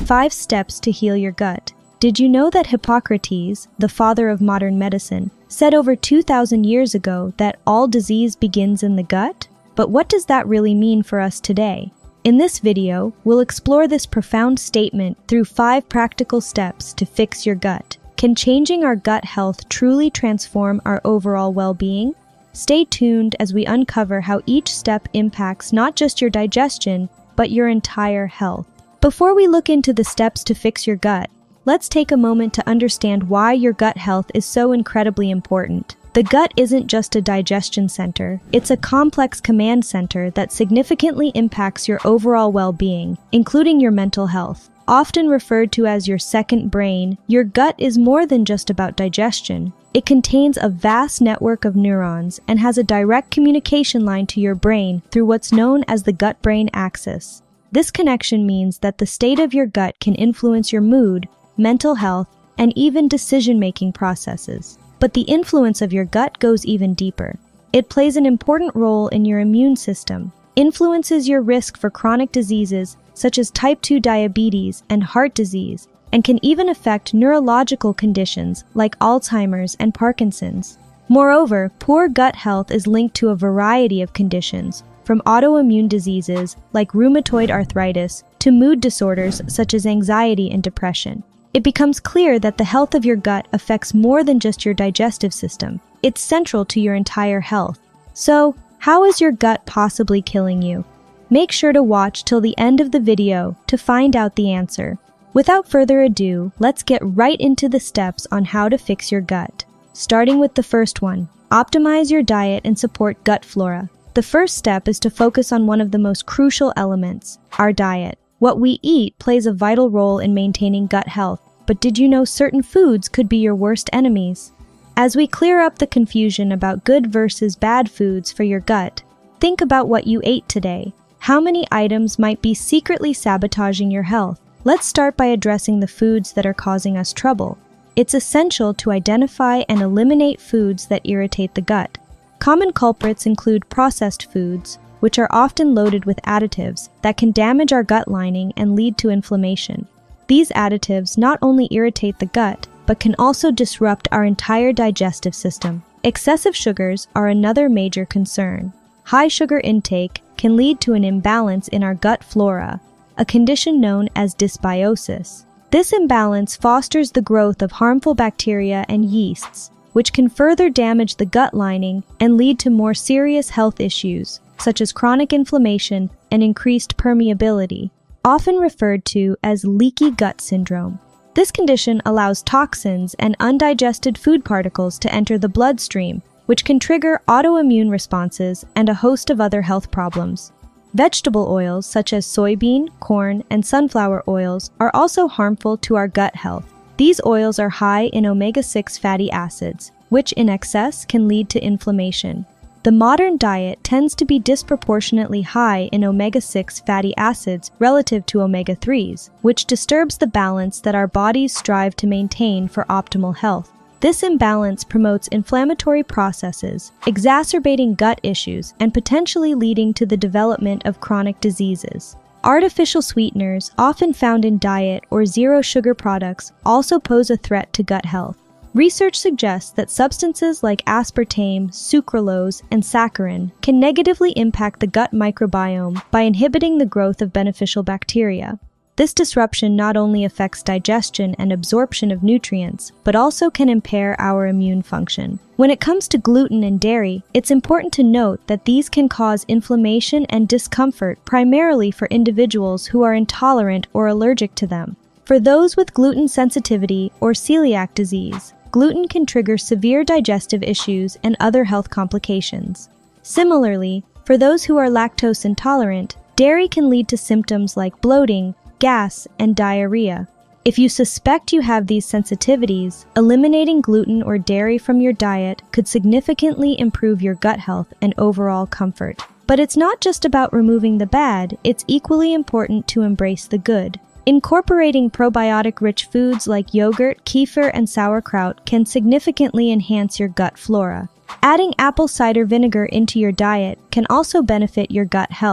5 Steps to Heal Your Gut. Did you know that Hippocrates, the father of modern medicine, said over 2,000 years ago that all disease begins in the gut? But what does that really mean for us today? In this video, we'll explore this profound statement through 5 practical steps to fix your gut. Can changing our gut health truly transform our overall well-being? Stay tuned as we uncover how each step impacts not just your digestion, but your entire health. Before we look into the steps to fix your gut, let's take a moment to understand why your gut health is so incredibly important. The gut isn't just a digestion center, it's a complex command center that significantly impacts your overall well-being, including your mental health. Often referred to as your second brain, your gut is more than just about digestion. It contains a vast network of neurons and has a direct communication line to your brain through what's known as the gut-brain axis. This connection means that the state of your gut can influence your mood, mental health, and even decision-making processes. But the influence of your gut goes even deeper. It plays an important role in your immune system, influences your risk for chronic diseases such as type 2 diabetes and heart disease, and can even affect neurological conditions like Alzheimer's and Parkinson's. Moreover, poor gut health is linked to a variety of conditions, from autoimmune diseases like rheumatoid arthritis to mood disorders such as anxiety and depression. It becomes clear that the health of your gut affects more than just your digestive system. It's central to your entire health. So, how is your gut possibly killing you? Make sure to watch till the end of the video to find out the answer. Without further ado, let's get right into the steps on how to fix your gut. Starting with the first one, optimize your diet and support gut flora. The first step is to focus on one of the most crucial elements, our diet. What we eat plays a vital role in maintaining gut health, but did you know certain foods could be your worst enemies? As we clear up the confusion about good versus bad foods for your gut, think about what you ate today. How many items might be secretly sabotaging your health? Let's start by addressing the foods that are causing us trouble. It's essential to identify and eliminate foods that irritate the gut. Common culprits include processed foods, which are often loaded with additives that can damage our gut lining and lead to inflammation. These additives not only irritate the gut, but can also disrupt our entire digestive system. Excessive sugars are another major concern. High sugar intake can lead to an imbalance in our gut flora, a condition known as dysbiosis. This imbalance fosters the growth of harmful bacteria and yeasts, which can further damage the gut lining and lead to more serious health issues, such as chronic inflammation and increased permeability, often referred to as leaky gut syndrome. This condition allows toxins and undigested food particles to enter the bloodstream, which can trigger autoimmune responses and a host of other health problems. Vegetable oils such as soybean, corn, and sunflower oils are also harmful to our gut health. These oils are high in omega-6 fatty acids, which in excess can lead to inflammation. The modern diet tends to be disproportionately high in omega-6 fatty acids relative to omega-3s, which disturbs the balance that our bodies strive to maintain for optimal health. This imbalance promotes inflammatory processes, exacerbating gut issues and potentially leading to the development of chronic diseases. Artificial sweeteners, often found in diet or zero-sugar products, also pose a threat to gut health. Research suggests that substances like aspartame, sucralose, and saccharin can negatively impact the gut microbiome by inhibiting the growth of beneficial bacteria. This disruption not only affects digestion and absorption of nutrients, but also can impair our immune function. When it comes to gluten and dairy, it's important to note that these can cause inflammation and discomfort primarily for individuals who are intolerant or allergic to them. For those with gluten sensitivity or celiac disease, gluten can trigger severe digestive issues and other health complications. Similarly, for those who are lactose intolerant, dairy can lead to symptoms like bloating, gas, and diarrhea. If you suspect you have these sensitivities, eliminating gluten or dairy from your diet could significantly improve your gut health and overall comfort. But it's not just about removing the bad, it's equally important to embrace the good. Incorporating probiotic-rich foods like yogurt, kefir, and sauerkraut can significantly enhance your gut flora. Adding apple cider vinegar into your diet can also benefit your gut health.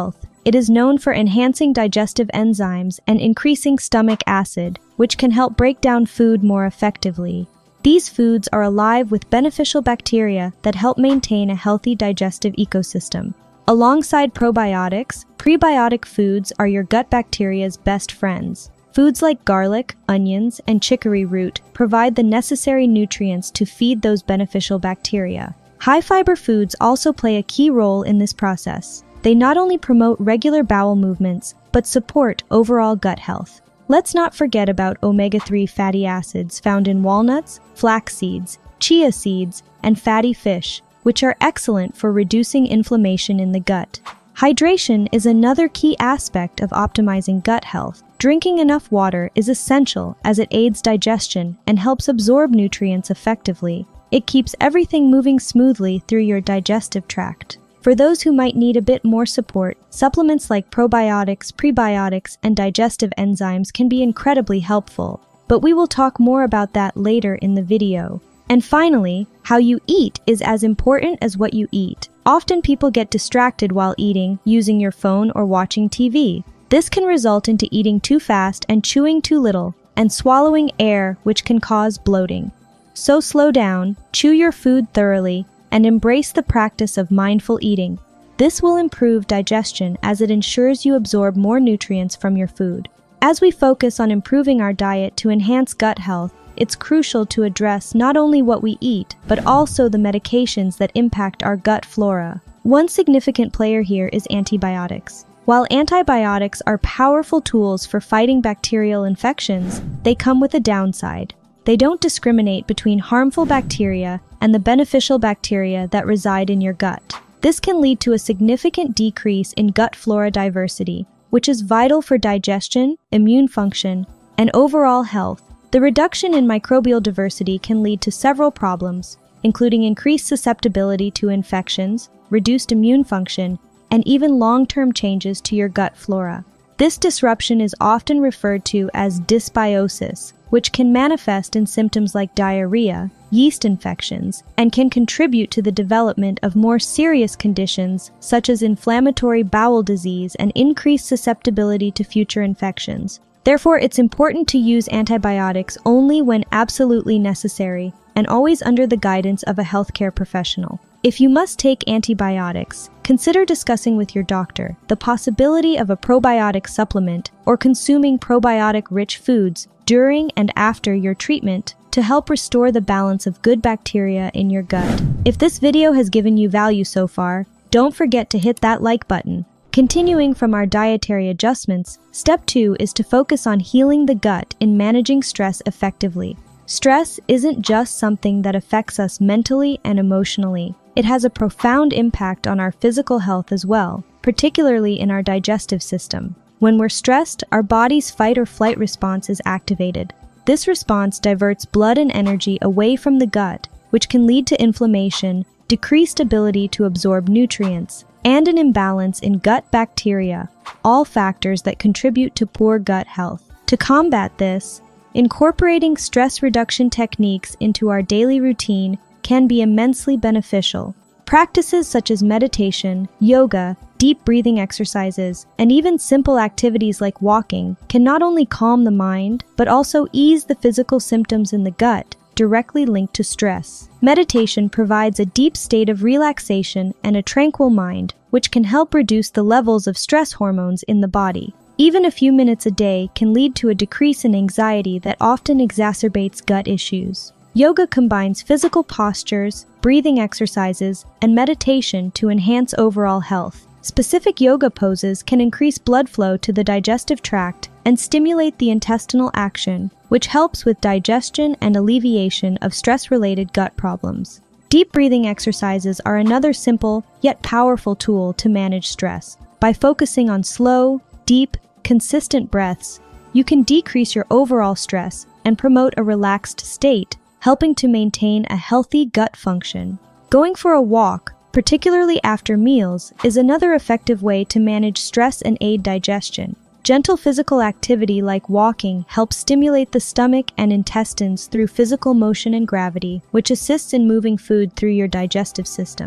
It is known for enhancing digestive enzymes and increasing stomach acid, which can help break down food more effectively. These foods are alive with beneficial bacteria that help maintain a healthy digestive ecosystem. Alongside probiotics, prebiotic foods are your gut bacteria's best friends. Foods like garlic, onions, and chicory root provide the necessary nutrients to feed those beneficial bacteria. High-fiber foods also play a key role in this process. They not only promote regular bowel movements, but support overall gut health. Let's not forget about omega-3 fatty acids found in walnuts, flax seeds, chia seeds, and fatty fish, which are excellent for reducing inflammation in the gut. Hydration is another key aspect of optimizing gut health. Drinking enough water is essential as it aids digestion and helps absorb nutrients effectively. It keeps everything moving smoothly through your digestive tract. For those who might need a bit more support, supplements like probiotics, prebiotics, and digestive enzymes can be incredibly helpful. But we will talk more about that later in the video. And finally, how you eat is as important as what you eat. Often people get distracted while eating, using your phone or watching TV. This can result into eating too fast and chewing too little, and swallowing air, which can cause bloating. So slow down, chew your food thoroughly, and embrace the practice of mindful eating. This will improve digestion as it ensures you absorb more nutrients from your food. As we focus on improving our diet to enhance gut health, it's crucial to address not only what we eat, but also the medications that impact our gut flora. One significant player here is antibiotics. While antibiotics are powerful tools for fighting bacterial infections, they come with a downside. They don't discriminate between harmful bacteria and the beneficial bacteria that reside in your gut. This can lead to a significant decrease in gut flora diversity, which is vital for digestion, immune function, and overall health. The reduction in microbial diversity can lead to several problems, including increased susceptibility to infections, reduced immune function, and even long-term changes to your gut flora. This disruption is often referred to as dysbiosis, which can manifest in symptoms like diarrhea, yeast infections, and can contribute to the development of more serious conditions such as inflammatory bowel disease and increased susceptibility to future infections. Therefore, it's important to use antibiotics only when absolutely necessary and always under the guidance of a healthcare professional. If you must take antibiotics, consider discussing with your doctor the possibility of a probiotic supplement or consuming probiotic-rich foods during and after your treatment to help restore the balance of good bacteria in your gut. If this video has given you value so far, don't forget to hit that like button. Continuing from our dietary adjustments, step 2 is to focus on healing the gut in managing stress effectively. Stress isn't just something that affects us mentally and emotionally. It has a profound impact on our physical health as well, particularly in our digestive system. When we're stressed, our body's fight or flight response is activated. This response diverts blood and energy away from the gut, which can lead to inflammation, decreased ability to absorb nutrients, and an imbalance in gut bacteria, all factors that contribute to poor gut health. To combat this, incorporating stress reduction techniques into our daily routine can be immensely beneficial. Practices such as meditation, yoga, deep breathing exercises, and even simple activities like walking can not only calm the mind, but also ease the physical symptoms in the gut directly linked to stress. Meditation provides a deep state of relaxation and a tranquil mind, which can help reduce the levels of stress hormones in the body. Even a few minutes a day can lead to a decrease in anxiety that often exacerbates gut issues. Yoga combines physical postures, breathing exercises, and meditation to enhance overall health. Specific yoga poses can increase blood flow to the digestive tract and stimulate the intestinal action, which helps with digestion and alleviation of stress-related gut problems. Deep breathing exercises are another simple yet powerful tool to manage stress. By focusing on slow, deep, consistent breaths, you can decrease your overall stress and promote a relaxed state, helping to maintain a healthy gut function. Going for a walk, particularly after meals, is another effective way to manage stress and aid digestion. Gentle physical activity like walking helps stimulate the stomach and intestines through physical motion and gravity, which assists in moving food through your digestive system.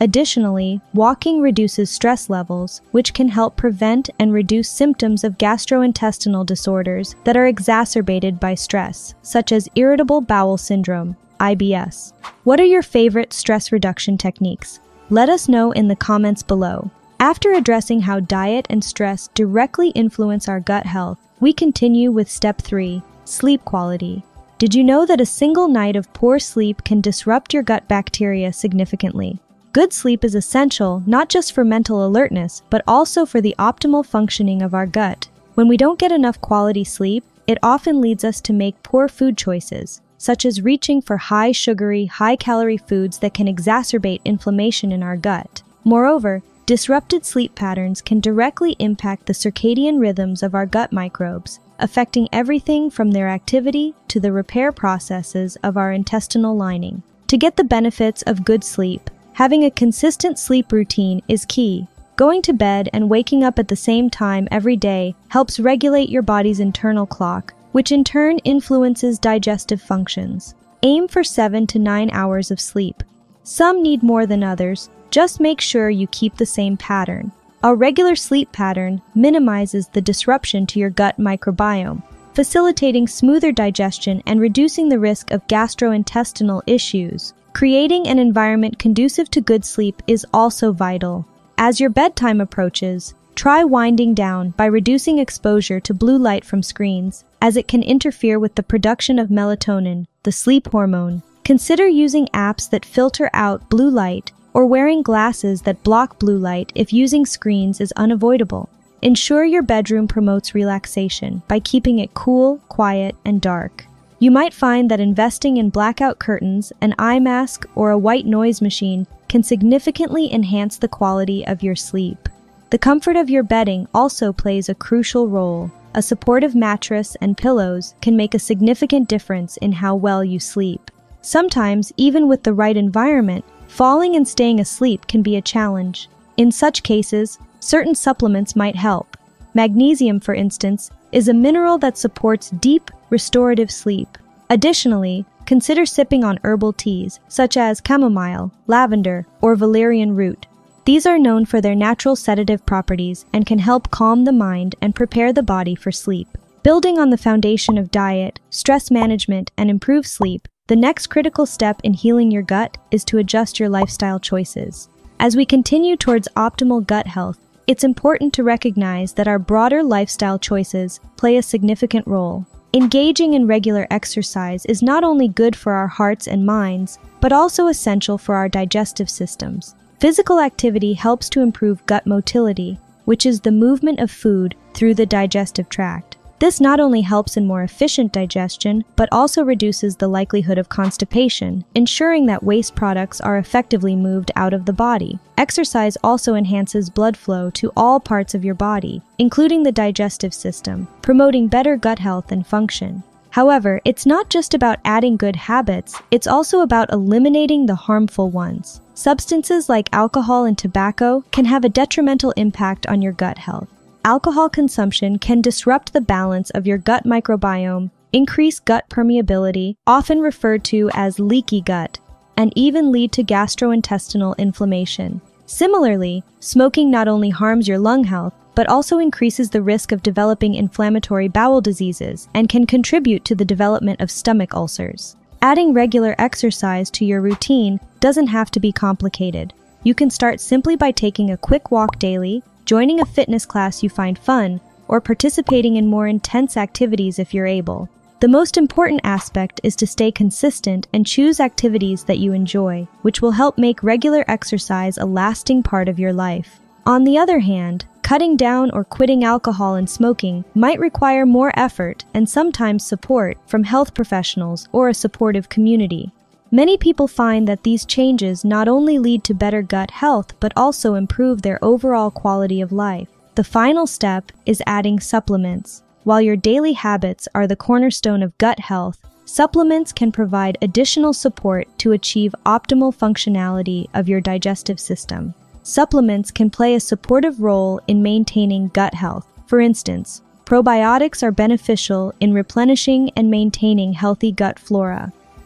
Additionally, walking reduces stress levels, which can help prevent and reduce symptoms of gastrointestinal disorders that are exacerbated by stress, such as irritable bowel syndrome, IBS. What are your favorite stress reduction techniques? Let us know in the comments below. After addressing how diet and stress directly influence our gut health, we continue with step 3, sleep quality. Did you know that a single night of poor sleep can disrupt your gut bacteria significantly? Good sleep is essential not just for mental alertness, but also for the optimal functioning of our gut. When we don't get enough quality sleep, it often leads us to make poor food choices, such as reaching for high sugary, high-calorie foods that can exacerbate inflammation in our gut. Moreover, disrupted sleep patterns can directly impact the circadian rhythms of our gut microbes, affecting everything from their activity to the repair processes of our intestinal lining. To get the benefits of good sleep, having a consistent sleep routine is key. Going to bed and waking up at the same time every day helps regulate your body's internal clock, which in turn influences digestive functions. Aim for 7 to 9 hours of sleep. Some need more than others, just make sure you keep the same pattern. A regular sleep pattern minimizes the disruption to your gut microbiome, facilitating smoother digestion and reducing the risk of gastrointestinal issues. Creating an environment conducive to good sleep is also vital. As your bedtime approaches, try winding down by reducing exposure to blue light from screens, as it can interfere with the production of melatonin, the sleep hormone. Consider using apps that filter out blue light or wearing glasses that block blue light if using screens is unavoidable. Ensure your bedroom promotes relaxation by keeping it cool, quiet, and dark. You might find that investing in blackout curtains, an eye mask, or a white noise machine can significantly enhance the quality of your sleep. The comfort of your bedding also plays a crucial role. A supportive mattress and pillows can make a significant difference in how well you sleep. Sometimes, even with the right environment, falling and staying asleep can be a challenge. In such cases, certain supplements might help. Magnesium, for instance, is a mineral that supports deep, restorative sleep. Additionally, consider sipping on herbal teas, such as chamomile, lavender, or valerian root. These are known for their natural sedative properties and can help calm the mind and prepare the body for sleep. Building on the foundation of diet, stress management, and improved sleep, the next critical step in healing your gut is to adjust your lifestyle choices. As we continue towards optimal gut health, it's important to recognize that our broader lifestyle choices play a significant role. Engaging in regular exercise is not only good for our hearts and minds, but also essential for our digestive systems. Physical activity helps to improve gut motility, which is the movement of food through the digestive tract. This not only helps in more efficient digestion, but also reduces the likelihood of constipation, ensuring that waste products are effectively moved out of the body. Exercise also enhances blood flow to all parts of your body, including the digestive system, promoting better gut health and function. However, it's not just about adding good habits, it's also about eliminating the harmful ones. Substances like alcohol and tobacco can have a detrimental impact on your gut health. Alcohol consumption can disrupt the balance of your gut microbiome, increase gut permeability, often referred to as leaky gut, and even lead to gastrointestinal inflammation. Similarly, smoking not only harms your lung health, but also increases the risk of developing inflammatory bowel diseases and can contribute to the development of stomach ulcers. Adding regular exercise to your routine doesn't have to be complicated. You can start simply by taking a quick walk daily, joining a fitness class you find fun, or participating in more intense activities if you're able. The most important aspect is to stay consistent and choose activities that you enjoy, which will help make regular exercise a lasting part of your life. On the other hand, cutting down or quitting alcohol and smoking might require more effort and sometimes support from health professionals or a supportive community. Many people find that these changes not only lead to better gut health, but also improve their overall quality of life. The final step is adding supplements. While your daily habits are the cornerstone of gut health, supplements can provide additional support to achieve optimal functionality of your digestive system. Supplements can play a supportive role in maintaining gut health. For instance, probiotics are beneficial in replenishing and maintaining healthy gut flora.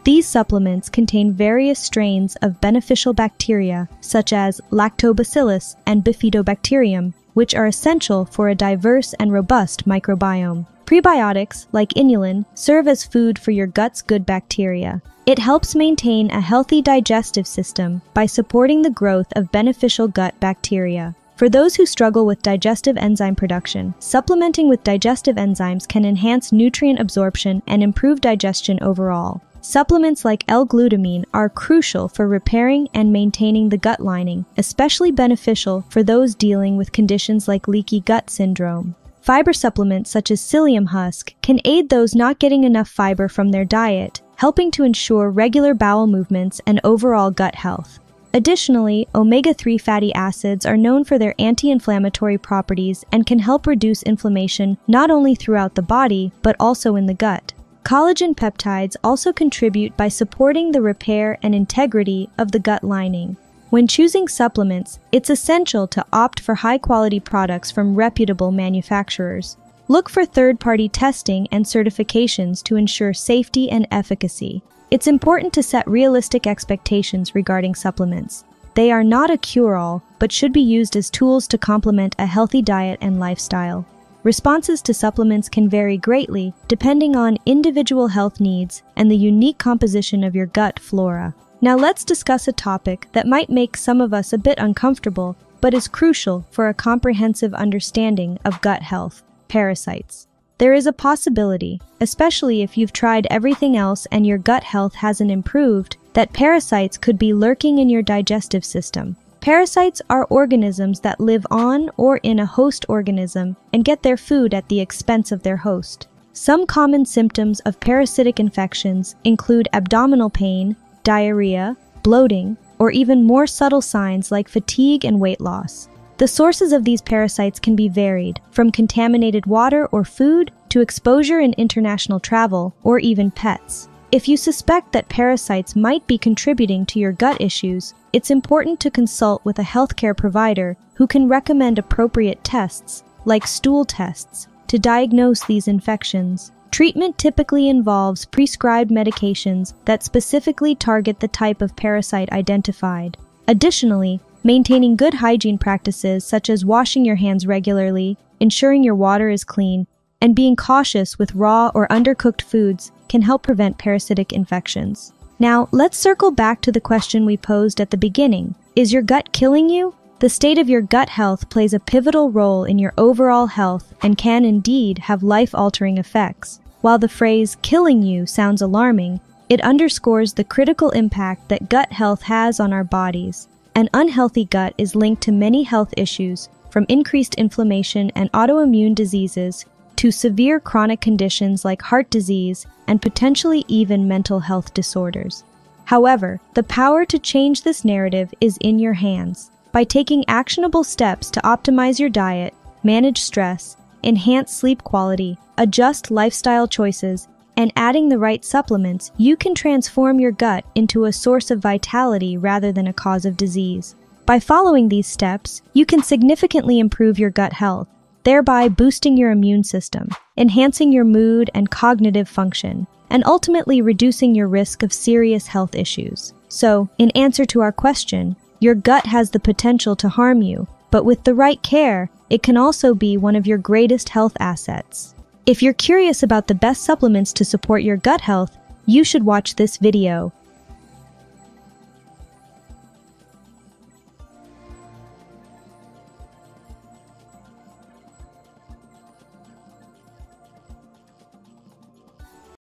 These supplements contain various strains of beneficial bacteria, such as lactobacillus and bifidobacterium, which are essential for a diverse and robust microbiome. Prebiotics, like inulin, serve as food for your gut's good bacteria. It helps maintain a healthy digestive system by supporting the growth of beneficial gut bacteria. For those who struggle with digestive enzyme production, supplementing with digestive enzymes can enhance nutrient absorption and improve digestion overall. Supplements like L-glutamine are crucial for repairing and maintaining the gut lining, especially beneficial for those dealing with conditions like leaky gut syndrome. Fiber supplements such as psyllium husk can aid those not getting enough fiber from their diet, helping to ensure regular bowel movements and overall gut health. Additionally, omega-3 fatty acids are known for their anti-inflammatory properties and can help reduce inflammation not only throughout the body, but also in the gut. Collagen peptides also contribute by supporting the repair and integrity of the gut lining. When choosing supplements, it's essential to opt for high-quality products from reputable manufacturers. Look for third-party testing and certifications to ensure safety and efficacy. It's important to set realistic expectations regarding supplements. They are not a cure-all, but should be used as tools to complement a healthy diet and lifestyle. Responses to supplements can vary greatly depending on individual health needs and the unique composition of your gut flora. Now let's discuss a topic that might make some of us a bit uncomfortable, but is crucial for a comprehensive understanding of gut health: parasites. There is a possibility, especially if you've tried everything else and your gut health hasn't improved, that parasites could be lurking in your digestive system. Parasites are organisms that live on or in a host organism and get their food at the expense of their host. Some common symptoms of parasitic infections include abdominal pain, diarrhea, bloating, or even more subtle signs like fatigue and weight loss. The sources of these parasites can be varied, from contaminated water or food to exposure in international travel or even pets. If you suspect that parasites might be contributing to your gut issues, it's important to consult with a healthcare provider who can recommend appropriate tests, like stool tests, to diagnose these infections. Treatment typically involves prescribed medications that specifically target the type of parasite identified. Additionally, maintaining good hygiene practices such as washing your hands regularly, ensuring your water is clean, and being cautious with raw or undercooked foods can help prevent parasitic infections. Now, let's circle back to the question we posed at the beginning. Is your gut killing you? The state of your gut health plays a pivotal role in your overall health and can indeed have life-altering effects. While the phrase "killing you" sounds alarming, it underscores the critical impact that gut health has on our bodies. An unhealthy gut is linked to many health issues, from increased inflammation and autoimmune diseases to severe chronic conditions like heart disease and potentially even mental health disorders. However, the power to change this narrative is in your hands. By taking actionable steps to optimize your diet, manage stress, enhance sleep quality, adjust lifestyle choices, and adding the right supplements, you can transform your gut into a source of vitality rather than a cause of disease. By following these steps, you can significantly improve your gut health, thereby boosting your immune system, enhancing your mood and cognitive function, and ultimately reducing your risk of serious health issues. So, in answer to our question, your gut has the potential to harm you, but with the right care, it can also be one of your greatest health assets. If you're curious about the best supplements to support your gut health, you should watch this video.